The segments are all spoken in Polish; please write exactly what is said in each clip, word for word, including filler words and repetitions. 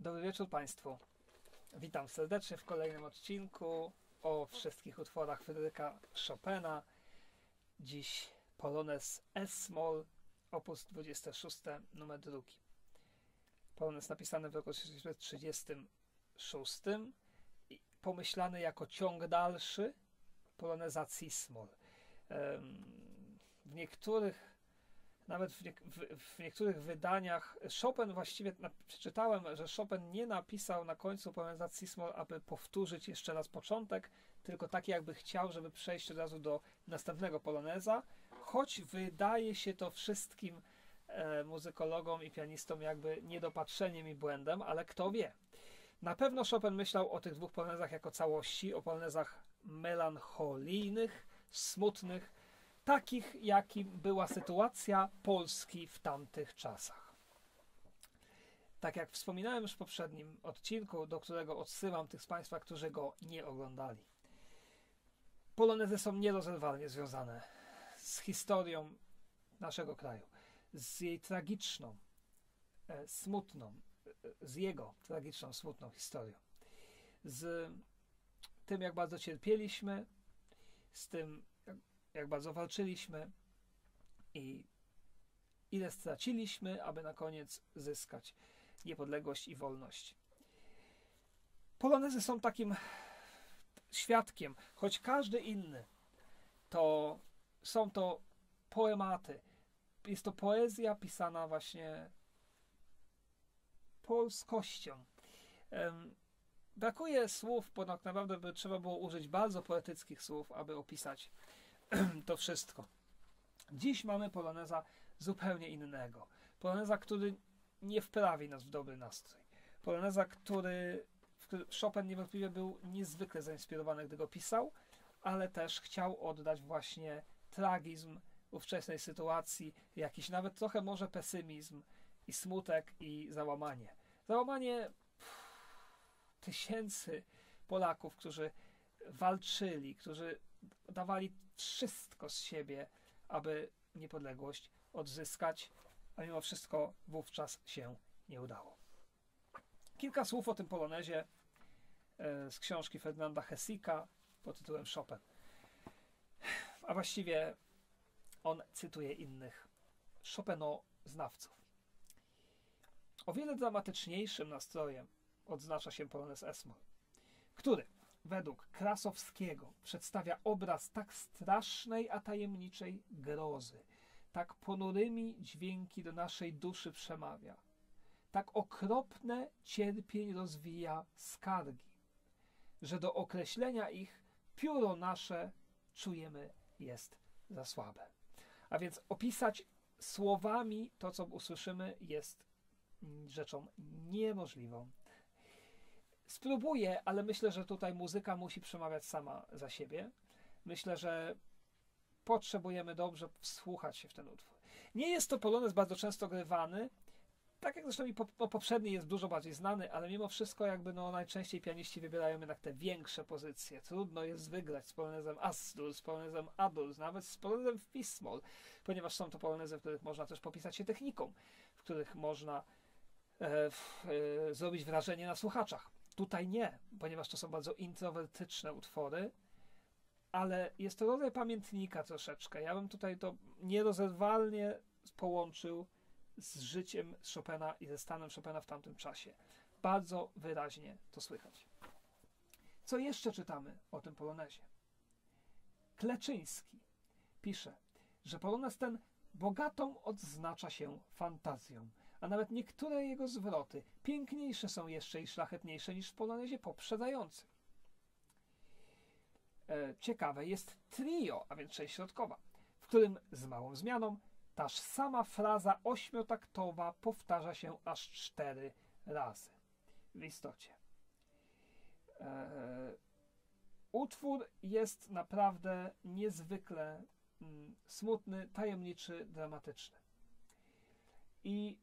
Dobry wieczór Państwu. Witam serdecznie w kolejnym odcinku o wszystkich utworach Fryderyka Chopina. Dziś polonez S-moll, opus dwudziesty szósty, numer drugi. Polonez napisany w roku tysiąc dziewięćset trzydziestym szóstym i pomyślany jako ciąg dalszy poloneza C-moll. W niektórych Nawet w, nie, w, w niektórych wydaniach Chopin właściwie, na, przeczytałem, że Chopin nie napisał na końcu poloneza C-moll, aby powtórzyć jeszcze raz początek, tylko tak jakby chciał, żeby przejść od razu do następnego poloneza, choć wydaje się to wszystkim e, muzykologom i pianistom jakby niedopatrzeniem i błędem, ale kto wie. Na pewno Chopin myślał o tych dwóch polonezach jako całości, o polonezach melancholijnych, smutnych, takich, jakim była sytuacja Polski w tamtych czasach. Tak jak wspominałem już w poprzednim odcinku, do którego odsyłam tych z Państwa, którzy go nie oglądali. Polonezy są nierozerwalnie związane z historią naszego kraju, z jej tragiczną, e, smutną, e, z jego tragiczną, smutną historią, z tym, jak bardzo cierpieliśmy, z tym, jak bardzo walczyliśmy i ile straciliśmy, aby na koniec zyskać niepodległość i wolność. Polonezy są takim świadkiem, choć każdy inny, to są to poematy. Jest to poezja pisana właśnie polskością. Um, brakuje słów, bo tak naprawdę by trzeba było użyć bardzo poetyckich słów, aby opisać to wszystko. Dziś mamy poloneza zupełnie innego. Poloneza, który nie wprawi nas w dobry nastrój. Poloneza, który, w który Chopin niewątpliwie był niezwykle zainspirowany, gdy go pisał, ale też chciał oddać właśnie tragizm ówczesnej sytuacji, jakiś nawet trochę może pesymizm i smutek i załamanie. Załamanie pff, tysięcy Polaków, którzy walczyli, którzy dawali wszystko z siebie, aby niepodległość odzyskać, a mimo wszystko wówczas się nie udało. Kilka słów o tym polonezie z książki Ferdynanda Hessika pod tytułem Chopin. A właściwie on cytuje innych Chopinoznawców. O wiele dramatyczniejszym nastrojem odznacza się polonez S-moll, który według Krasowskiego przedstawia obraz tak strasznej, a tajemniczej grozy, tak ponurymi dźwięki do naszej duszy przemawia, tak okropne cierpień rozwija skargi, że do określenia ich pióro nasze, czujemy, jest za słabe. A więc opisać słowami to, co usłyszymy, jest rzeczą niemożliwą. Spróbuję, ale myślę, że tutaj muzyka musi przemawiać sama za siebie. Myślę, że potrzebujemy dobrze wsłuchać się w ten utwór. Nie jest to polonez bardzo często grywany, tak jak zresztą i po, no, poprzedni jest dużo bardziej znany, ale mimo wszystko jakby no, najczęściej pianiści wybierają jednak te większe pozycje. Trudno jest wygrać z polonezem As-dur, z polonezem A-dur, nawet z polonezem w Fis-moll, ponieważ są to polonezy, w których można też popisać się techniką, w których można e, w, e, zrobić wrażenie na słuchaczach. Tutaj nie, ponieważ to są bardzo introwertyczne utwory, ale jest to rodzaj pamiętnika troszeczkę. Ja bym tutaj to nierozerwalnie połączył z życiem Chopina i ze stanem Chopina w tamtym czasie. Bardzo wyraźnie to słychać. Co jeszcze czytamy o tym polonezie? Kleczyński pisze, że polonez ten bogatą odznacza się fantazją, a nawet niektóre jego zwroty piękniejsze są jeszcze i szlachetniejsze niż w polonezie poprzedzającym. E, ciekawe jest trio, a więc część środkowa, w którym z małą zmianą taż sama fraza ośmiotaktowa powtarza się aż cztery razy. W istocie. E, utwór jest naprawdę niezwykle mm, smutny, tajemniczy, dramatyczny. I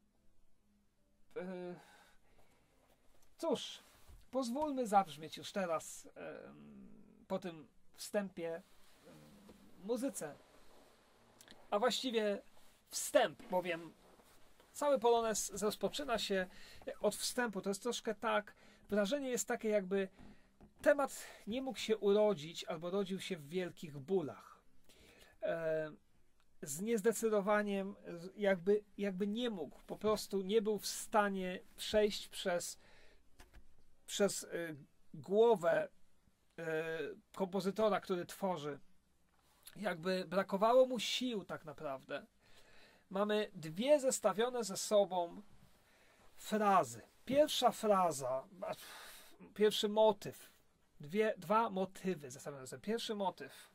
cóż, pozwólmy zabrzmieć już teraz po tym wstępie muzyce, a właściwie wstęp, bowiem Cały polonez rozpoczyna się od wstępu. To jest troszkę tak, wrażenie jest takie, jakby temat nie mógł się urodzić albo rodził się w wielkich bólach. E, z niezdecydowaniem, jakby, jakby nie mógł, po prostu nie był w stanie przejść przez, przez y, głowę y, kompozytora, który tworzy. Jakby brakowało mu sił tak naprawdę. Mamy dwie zestawione ze sobą frazy. Pierwsza fraza, pierwszy motyw, dwie, dwa motywy zestawione ze sobą. Pierwszy motyw.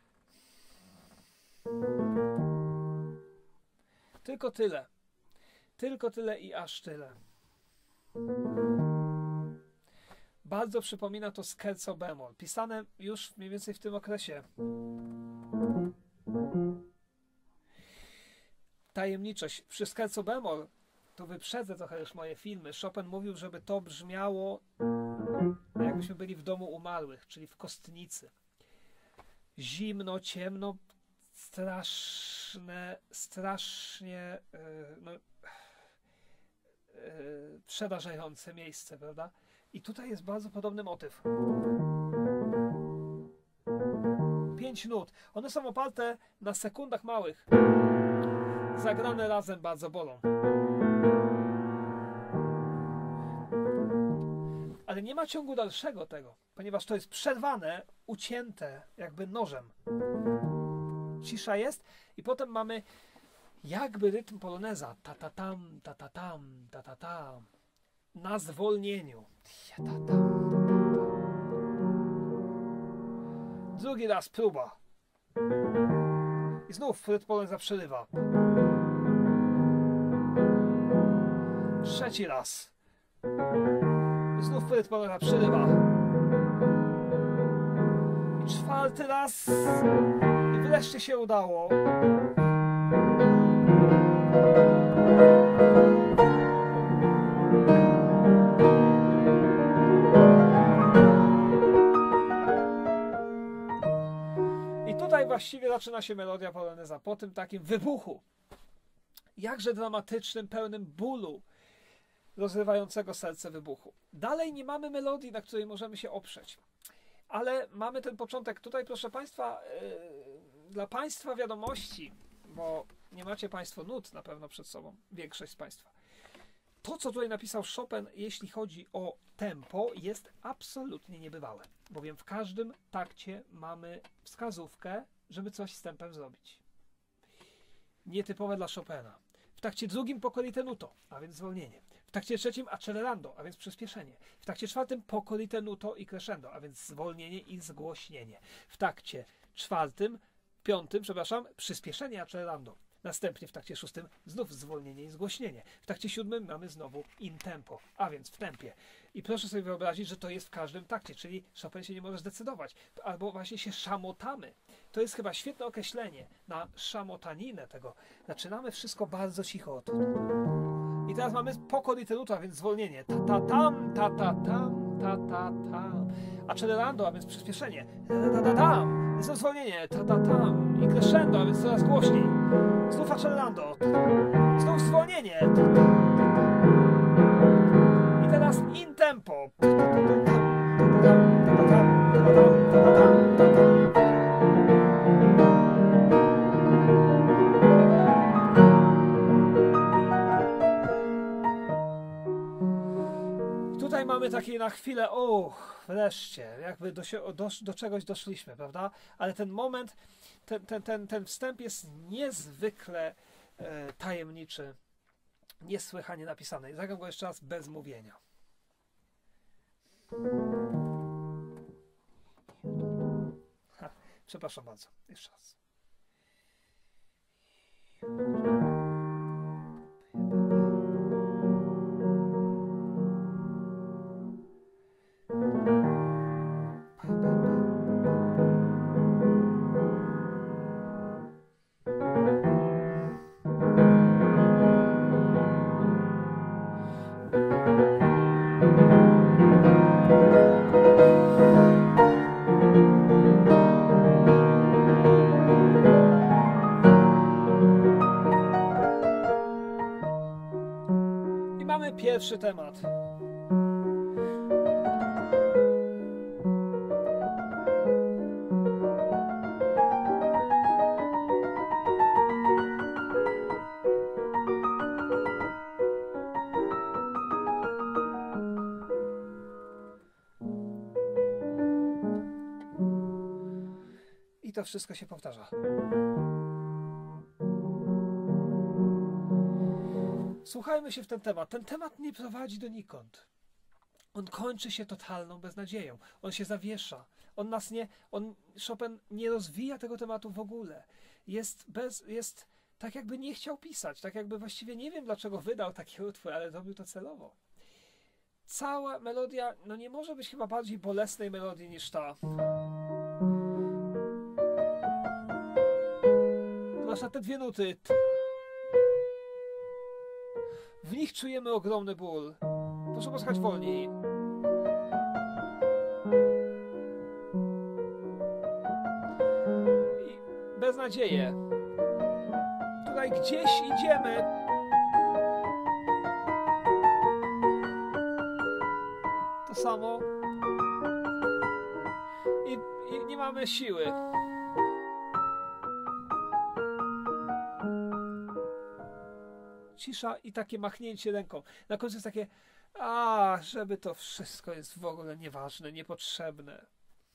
Tylko tyle. Tylko tyle i aż tyle. Bardzo przypomina to scherzo bemol, pisane już mniej więcej w tym okresie. Tajemniczość. Przy scherzo bemol, to wyprzedzę trochę już moje filmy, Chopin mówił, żeby to brzmiało, jakbyśmy byli w domu umarłych, czyli w kostnicy. Zimno, ciemno, straszne, strasznie yy, no, yy, przerażające miejsce, prawda? I tutaj jest bardzo podobny motyw. Pięć nut. One są oparte na sekundach małych. Zagrane razem bardzo bolą. Ale nie ma ciągu dalszego tego, ponieważ to jest przerwane, ucięte jakby nożem. Cisza jest i potem mamy jakby rytm poloneza. Ta ta tam, ta ta tam, ta ta tam. Na zwolnieniu. Ta, ta, ta, ta, ta. Drugi raz próba. I znów rytm poloneza przerywa. Trzeci raz. I znów rytm poloneza przerywa. I czwarty raz. I wreszcie się udało. I tutaj właściwie zaczyna się melodia poloneza po tym takim wybuchu. Jakże dramatycznym, pełnym bólu, rozrywającego serce wybuchu. Dalej nie mamy melodii, na której możemy się oprzeć. Ale mamy ten początek. Tutaj, proszę Państwa, yy, dla Państwa wiadomości, bo nie macie Państwo nut na pewno przed sobą, większość z Państwa. To, co tutaj napisał Chopin, jeśli chodzi o tempo, jest absolutnie niebywałe. Bowiem w każdym takcie mamy wskazówkę, żeby coś z tempem zrobić. Nietypowe dla Chopina. W takcie drugim poco ritenuto, a więc zwolnienie. W takcie trzecim accelerando, a więc przyspieszenie. W takcie czwartym poco ritenuto i crescendo, a więc zwolnienie i zgłośnienie. W takcie czwartym, piątym, przepraszam, przyspieszenie accelerando. Następnie w takcie szóstym znów zwolnienie i zgłośnienie. W takcie siódmym mamy znowu in tempo, a więc w tempie. I proszę sobie wyobrazić, że to jest w każdym takcie, czyli Chopin się nie może zdecydować. Albo właśnie się szamotamy. To jest chyba świetne określenie na szamotaninę tego. Zaczynamy wszystko bardzo cicho. I teraz mamy poco ritenuto, a więc zwolnienie. Ta ta tam, ta ta tam, ta ta tam. Accelerando, a więc przyspieszenie. Ta ta ta tam. Jest to zwolnienie. Ta ta tam. I crescendo, a więc coraz głośniej. Znów accelerando. Znów zwolnienie. I teraz in tempo. Tutaj mamy takie na chwilę, uch, wreszcie, jakby do, do, do czegoś doszliśmy, prawda? Ale ten moment, ten, ten, ten, ten wstęp jest niezwykle e, tajemniczy, niesłychanie napisany. Zagram go jeszcze raz bez mówienia. Ha, przepraszam bardzo, jeszcze raz. Pierwszy temat. I to wszystko się powtarza. Słuchajmy się w ten temat. Ten temat nie prowadzi donikąd. On kończy się totalną beznadzieją. On się zawiesza. On nas nie, on, Chopin nie rozwija tego tematu w ogóle. Jest bez, jest tak jakby nie chciał pisać. Tak jakby właściwie nie wiem dlaczego wydał taki utwór, ale zrobił to celowo. Cała melodia, no nie może być chyba bardziej bolesnej melodii niż ta. Zwłaszcza te dwie nuty. W nich czujemy ogromny ból. Proszę posłuchać wolniej. I beznadzieję. Tutaj gdzieś idziemy. To samo. I, i nie mamy siły. Cisza i takie machnięcie ręką. Na końcu jest takie, a, żeby to wszystko jest w ogóle nieważne, niepotrzebne.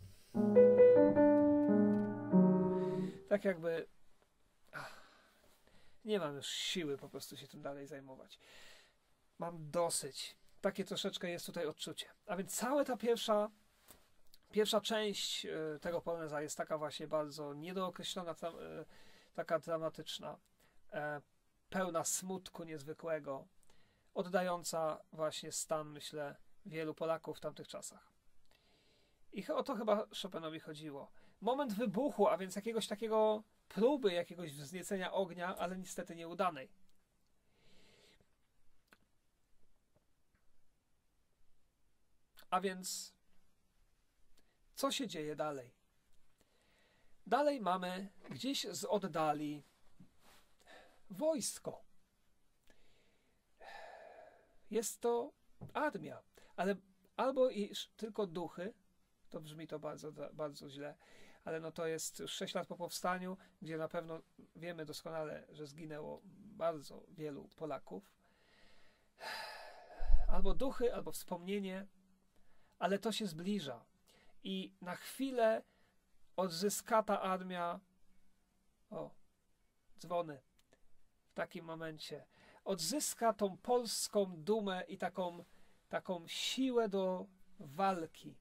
Tak jakby ach, nie mam już siły po prostu się tym dalej zajmować. Mam dosyć. Takie troszeczkę jest tutaj odczucie. A więc cała ta pierwsza pierwsza część y, tego poloneza jest taka właśnie bardzo niedookreślona, tam, y, taka dramatyczna. Y, pełna smutku niezwykłego, oddająca właśnie stan, myślę, wielu Polaków w tamtych czasach. I o to chyba Chopinowi chodziło. Moment wybuchu, a więc jakiegoś takiego próby jakiegoś wzniecenia ognia, ale niestety nieudanej. A więc co się dzieje dalej? Dalej mamy gdzieś z oddali wojsko. Jest to armia, ale albo i tylko duchy, to brzmi to bardzo, bardzo źle, ale no to jest już sześć lat po powstaniu, gdzie na pewno wiemy doskonale, że zginęło bardzo wielu Polaków. Albo duchy, albo wspomnienie, ale to się zbliża. I na chwilę odzyska ta armia, o, dzwony, w takim momencie odzyska tą polską dumę i taką, taką siłę do walki.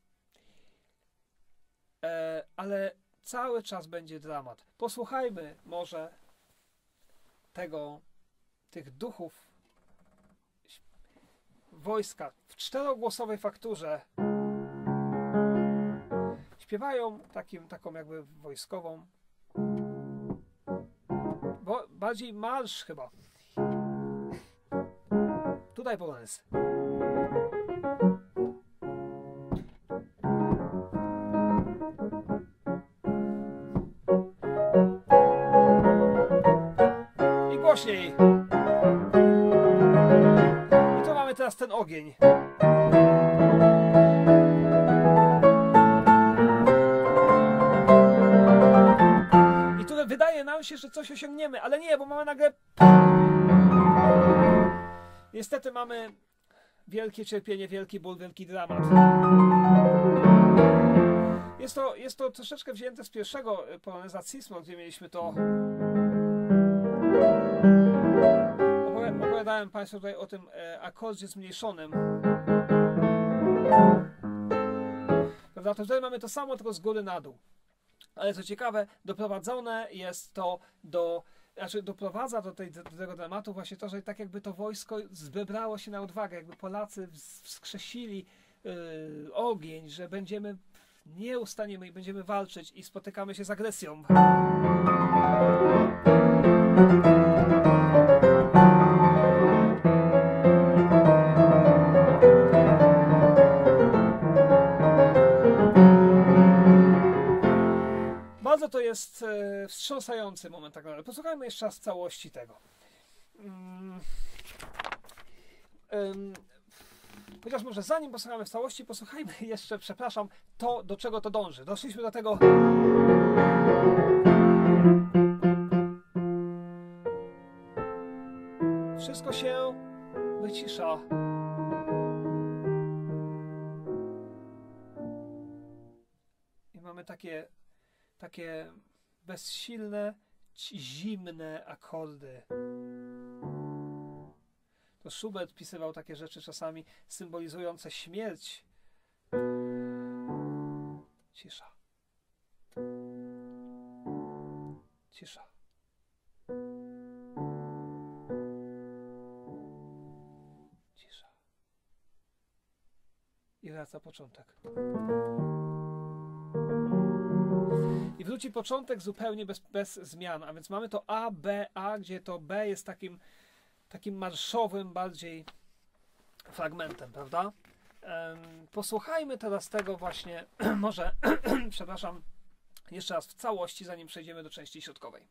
E, ale cały czas będzie dramat. Posłuchajmy może tego, tych duchów wojska w czterogłosowej fakturze. Śpiewają takim, taką jakby wojskową, bo bardziej marsz chyba. Tutaj polonez. I głośniej. I tu mamy teraz ten ogień. I tu wydaje nam się, że coś osiągniemy, ale nie, bo mamy nagle... Niestety mamy wielkie cierpienie, wielki ból, wielki dramat. Jest to, jest to troszeczkę wzięte z pierwszego poloneza Cismo, gdzie mieliśmy to... Opowiadałem Państwu tutaj o tym e, akordzie zmniejszonym. Prawda? To tutaj mamy to samo, tylko z góry na dół. Ale co ciekawe, doprowadzone jest to do... Znaczy doprowadza do, tej, do tego dramatu właśnie to, że tak jakby to wojsko zebrało się na odwagę, jakby Polacy wskrzesili yy, ogień, że będziemy, nie ustaniemy i będziemy walczyć i spotykamy się z agresją. Bardzo to jest e, wstrząsający moment tak naprawdę. Posłuchajmy jeszcze raz całości tego. Mm. ym, chociaż może zanim posłuchamy w całości, posłuchajmy jeszcze, przepraszam, to, do czego to dąży. Doszliśmy do tego... Wszystko się wycisza. I mamy takie, takie bezsilne, zimne akordy. To Schubert pisywał takie rzeczy czasami symbolizujące śmierć. Cisza. Cisza. Cisza. I wraca początek. I wróci początek zupełnie bez, bez zmian. A więc mamy to A, B, A, gdzie to B jest takim, takim marszowym bardziej fragmentem, prawda? Um, posłuchajmy teraz tego właśnie, może, przepraszam, jeszcze raz w całości, zanim przejdziemy do części środkowej.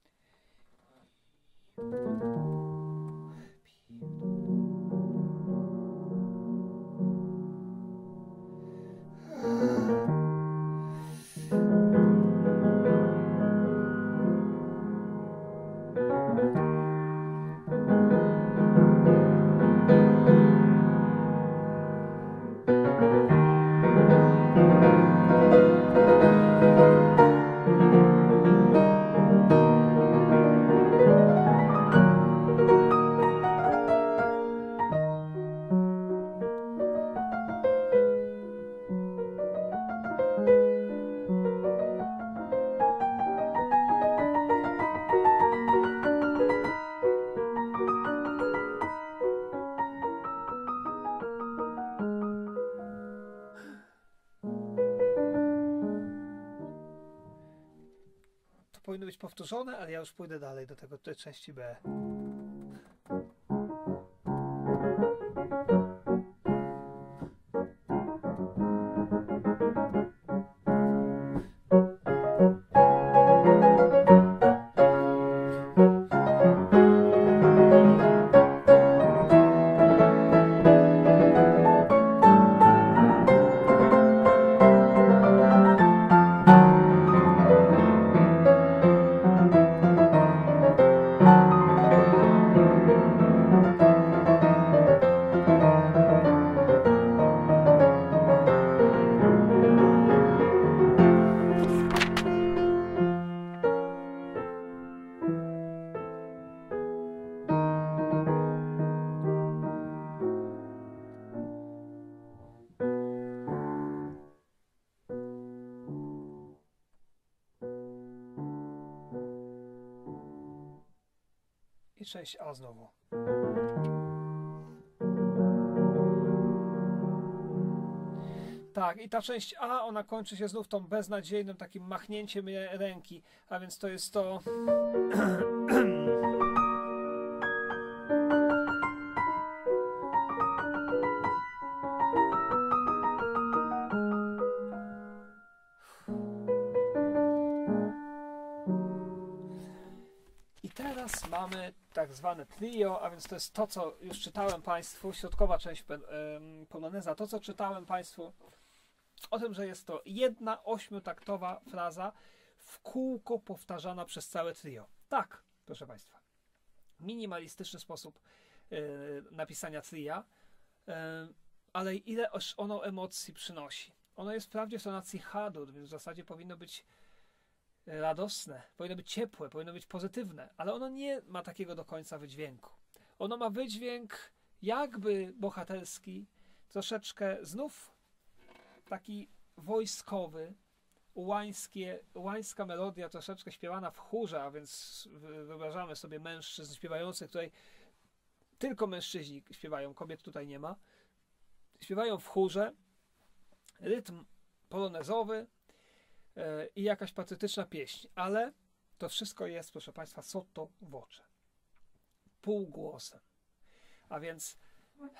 Powinno być powtórzone, ale ja już pójdę dalej do tego, tej części B. I część A znowu. Tak, i ta część A, ona kończy się znów tą beznadziejnym takim machnięciem ręki, a więc to jest to... I teraz mamy tak zwane trio, a więc to jest to, co już czytałem Państwu, środkowa część poloneza, to, co czytałem Państwu o tym, że jest to jedna ośmiotaktowa fraza w kółko powtarzana przez całe trio. Tak, proszę Państwa. Minimalistyczny sposób yy, napisania tria, yy, ale ile ono emocji przynosi. Ono jest wprawdzie w tonacji H-dur, więc w zasadzie powinno być radosne, powinno być ciepłe, powinno być pozytywne, ale ono nie ma takiego do końca wydźwięku. Ono ma wydźwięk jakby bohaterski, troszeczkę znów taki wojskowy, ułańskie, ułańska melodia troszeczkę śpiewana w chórze, a więc wyobrażamy sobie mężczyzn śpiewających, tutaj tylko mężczyźni śpiewają, kobiet tutaj nie ma. Śpiewają w chórze, rytm polonezowy yy, i jakaś patriotyczna pieśń, ale to wszystko jest, proszę Państwa, sotto voce, półgłosem. A więc yy,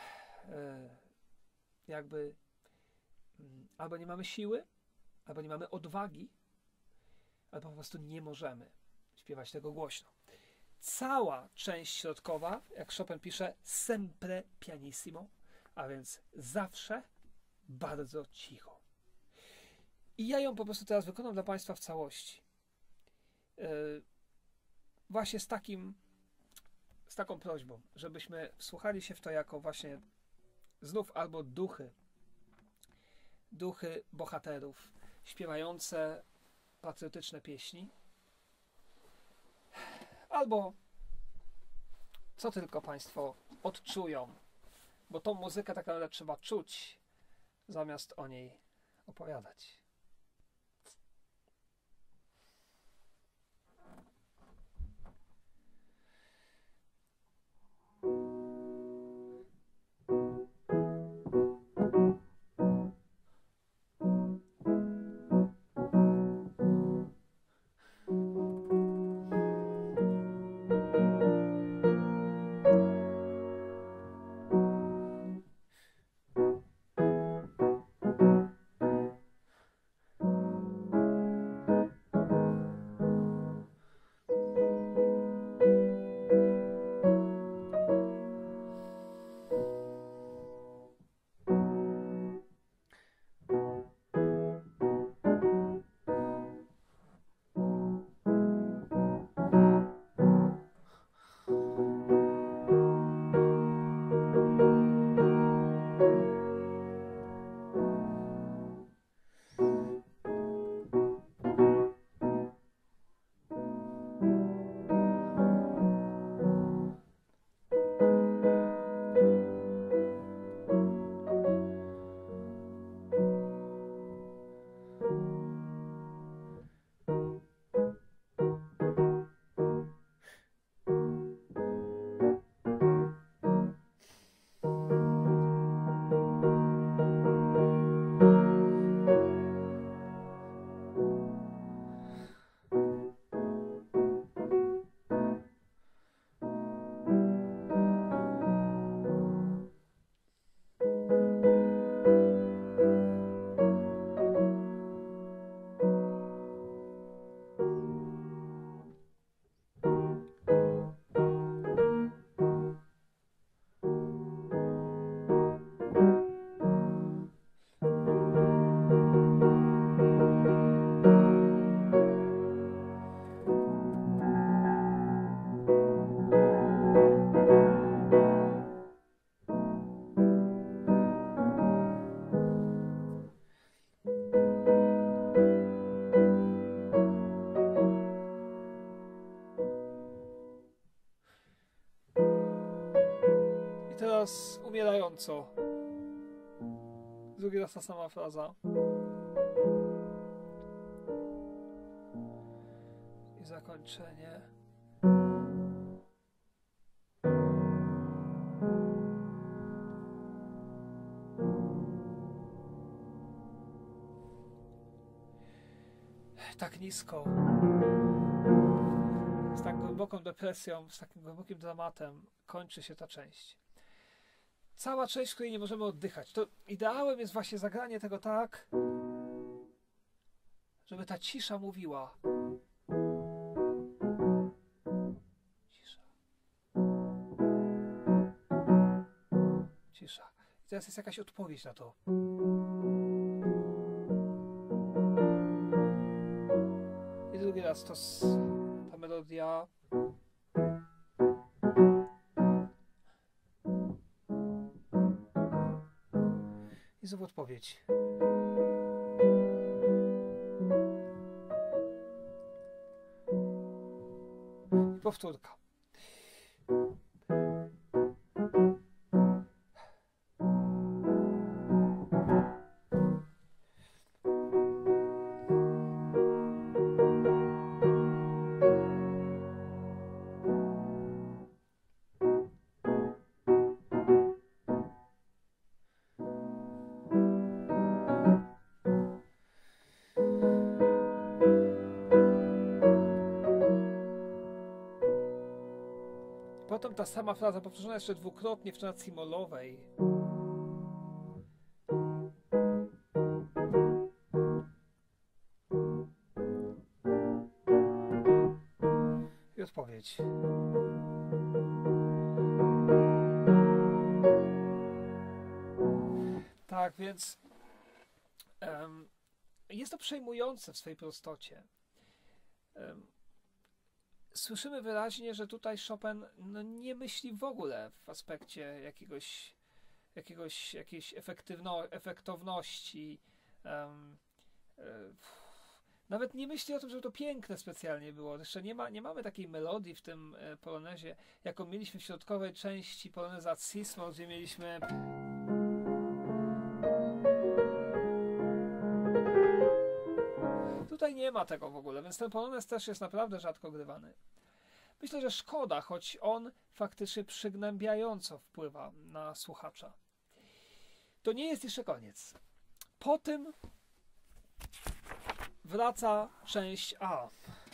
jakby albo nie mamy siły, albo nie mamy odwagi, albo po prostu nie możemy śpiewać tego głośno. cała część środkowa, jak Chopin pisze, sempre pianissimo, a więc zawsze bardzo cicho. I ja ją po prostu teraz wykonam dla Państwa w całości. Yy, właśnie z takim, z taką prośbą, żebyśmy wsłuchali się w to jako właśnie znów albo duchy, duchy bohaterów śpiewające patriotyczne pieśni, albo co tylko Państwo odczują, bo tą muzykę tak naprawdę trzeba czuć, zamiast o niej opowiadać. Teraz umierająco. Drugi raz ta sama fraza. I zakończenie. Tak nisko. Z tak głęboką depresją, z takim głębokim dramatem kończy się ta część. Cała część, w której nie możemy oddychać. To ideałem jest właśnie zagranie tego tak, żeby ta cisza mówiła. Cisza. Cisza. I teraz jest jakaś odpowiedź na to. I drugi raz to ta melodia. I znowu odpowiedź. I powtórka. Potem ta sama fraza powtórzona jeszcze dwukrotnie w tonacji molowej. I odpowiedź. Tak, więc um, jest to przejmujące w swojej prostocie. Um, słyszymy wyraźnie, że tutaj Chopin no, nie myśli w ogóle w aspekcie jakiegoś, jakiegoś jakiejś efektywno, efektowności. Um, Nawet nie myśli o tym, żeby to piękne specjalnie było. Jeszcze nie, ma, nie mamy takiej melodii w tym e, polonezie, jaką mieliśmy w środkowej części poloneza Cismo, gdzie mieliśmy... Tutaj nie ma tego w ogóle, więc ten polonez też jest naprawdę rzadko grywany. Myślę, że szkoda, choć on faktycznie przygnębiająco wpływa na słuchacza. To nie jest jeszcze koniec. Po tym wraca część A.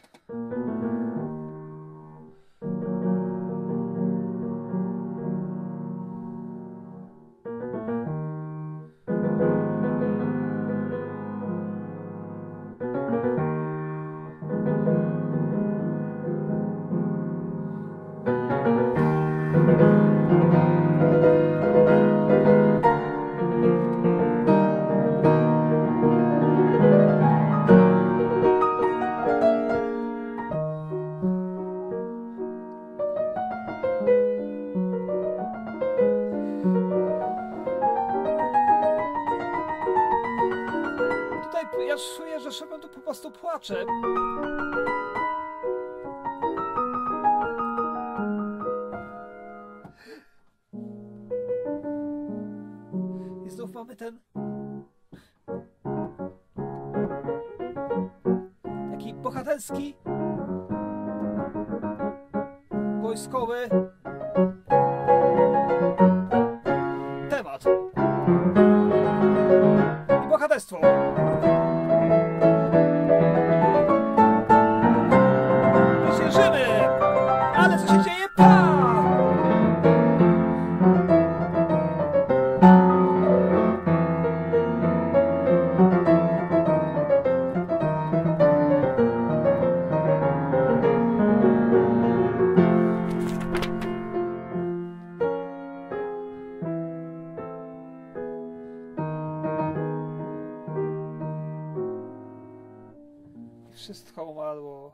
Ja czuję, że Chopin tu po prostu płacze. I znów mamy ten taki bohaterski, wojskowy temat. I bohaterstwo. Żyjemy! Ale co się dzieje? Pa! Wszystko umarło.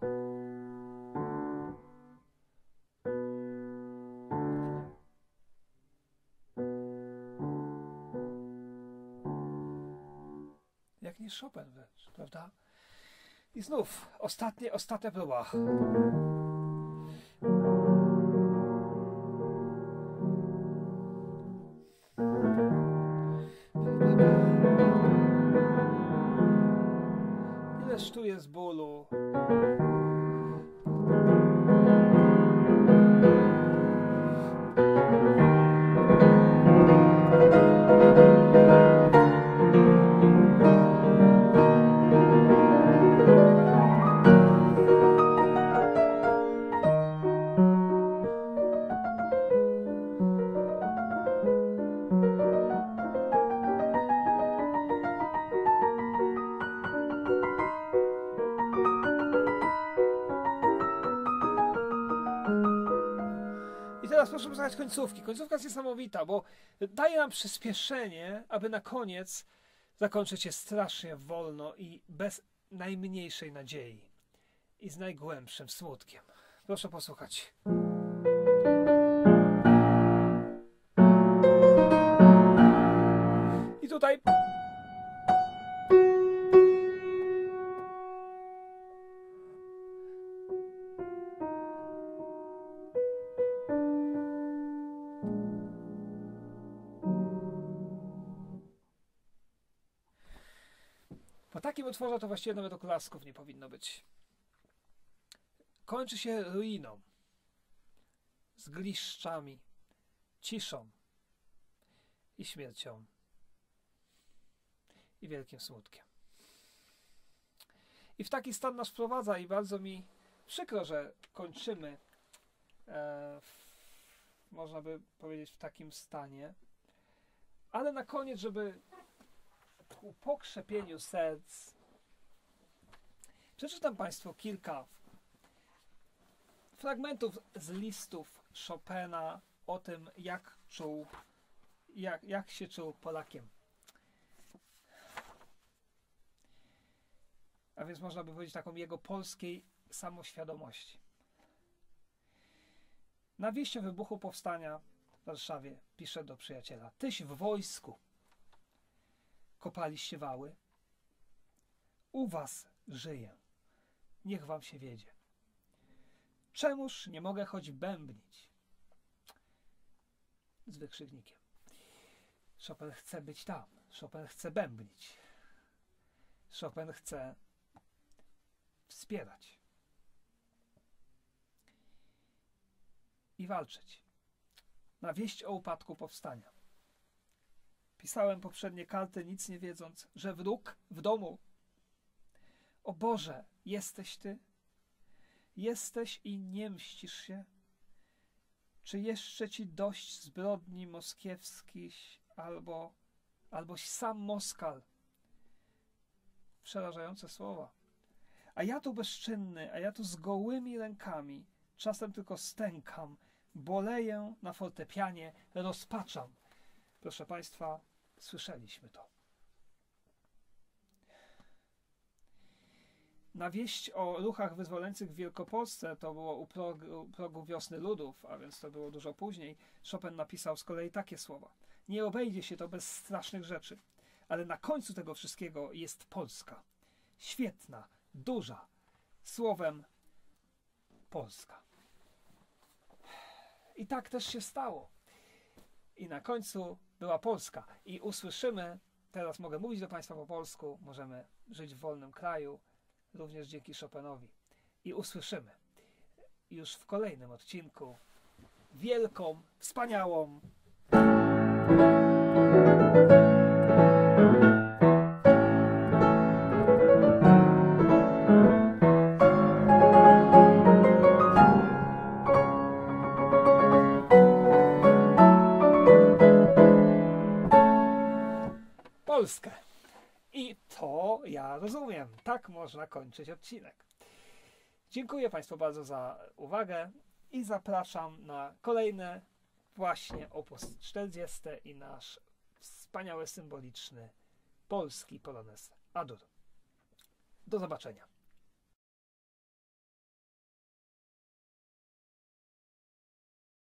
Jak nie Chopin wręcz, prawda? I znów ostatnie, ostatnia próba. Ileż tu jest bólu. Teraz proszę posłuchać końcówki. Końcówka jest niesamowita, bo daje nam przyspieszenie, aby na koniec zakończyć je strasznie wolno i bez najmniejszej nadziei. I z najgłębszym smutkiem. Proszę posłuchać. I tutaj... Po takim utworze to właściwie nawet oklasków nie powinno być. Kończy się ruiną, zgliszczami, ciszą i śmiercią i wielkim smutkiem. I w taki stan nas wprowadza i bardzo mi przykro, że kończymy e, w, można by powiedzieć w takim stanie, ale na koniec, żeby ku pokrzepieniu serc przeczytam Państwu kilka fragmentów z listów Chopina o tym, jak czuł, jak, jak się czuł Polakiem. a więc można by powiedzieć taką jego polskiej samoświadomości. Na wieść o wybuchu powstania w Warszawie pisze do przyjaciela: tyś w wojsku kopaliście wały, u was żyję, niech wam się wiedzie. Czemuż nie mogę choć bębnić? Z wykrzyknikiem. Chopin chce być tam. Chopin chce bębnić. Chopin chce wspierać i walczyć. Na wieść o upadku powstania. Pisałem poprzednie karty, nic nie wiedząc, że wróg w domu. O Boże, jesteś Ty? Jesteś i nie mścisz się? Czy jeszcze Ci dość zbrodni moskiewskich, albo alboś sam Moskal? Przerażające słowa. A ja tu bezczynny, a ja tu z gołymi rękami, czasem tylko stękam, boleję na fortepianie, rozpaczam. Proszę Państwa, słyszeliśmy to. Na wieść o ruchach wyzwoleńczych w Wielkopolsce, to było u progu, progu Wiosny Ludów, a więc to było dużo później, Chopin napisał z kolei takie słowa. Nie obejdzie się to bez strasznych rzeczy, ale na końcu tego wszystkiego jest Polska. Świetna, duża, słowem Polska. I tak też się stało. I na końcu była Polska. I usłyszymy, teraz mogę mówić do Państwa po polsku, możemy żyć w wolnym kraju, również dzięki Chopinowi. I usłyszymy już w kolejnym odcinku wielką, wspaniałą Polskę. I to ja rozumiem. Tak można kończyć odcinek. Dziękuję Państwu bardzo za uwagę i zapraszam na kolejne właśnie opus czterdziesty i nasz wspaniały, symboliczny polski polonez A-dur. Do zobaczenia.